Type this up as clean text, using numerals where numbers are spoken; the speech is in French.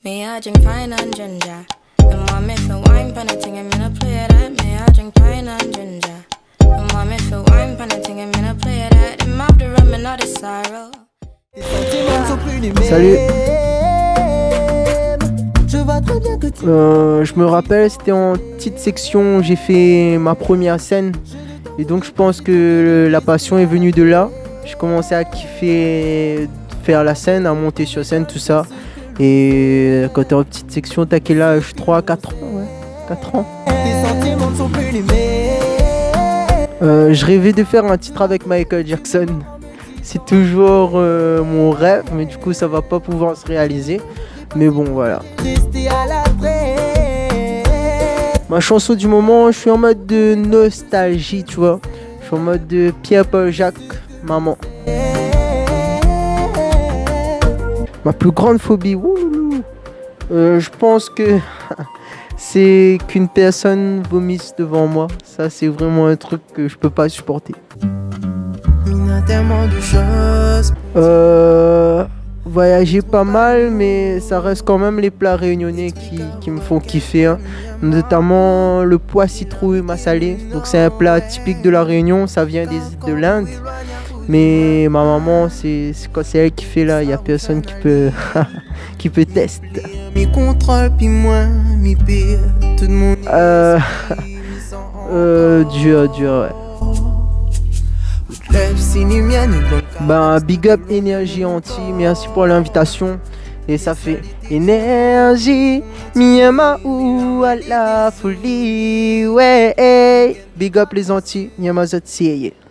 Me, I drink pine and ginger. The mommy feel wine pan a thing, I'm gonna play that. Me, I drink pine and ginger. The mommy feel wine pan a thing, I'm gonna play that. Them have the rum and not the sorrow. Salut. Je me rappelle, c'était en petite section, j'ai fait ma première scène. Et donc je pense que la passion est venue de là. J'ai commencé à kiffer faire la scène, à monter sur scène, tout ça. Et quand t'es en petite section, t'as quel âge? 3, 4 ans, ouais. 4 ans. Je rêvais de faire un titre avec Michael Jackson. C'est toujours mon rêve, mais du coup ça va pas pouvoir se réaliser. Mais bon, voilà. Ma chanson du moment, je suis en mode de nostalgie, tu vois. Je suis en mode de Pierre-Paul Jacques, maman. Ma plus grande phobie, je pense que c'est qu'une personne vomisse devant moi. Ça, c'est vraiment un truc que je peux pas supporter. Voyager pas mal, mais ça reste quand même les plats réunionnais qui me font kiffer, hein. Notamment le pois citrouille massalé. Donc c'est un plat typique de la Réunion, ça vient de l'Inde. Mais ma maman, c'est elle qui fait là, il n'y a personne qui peut qui peut tester. Dur, ouais. Ben, big up Énergie Anti, merci pour l'invitation. Et ça fait Énergie, Miyama ou à la folie, ouais. Big up les Antilles, Miyama Zotsi.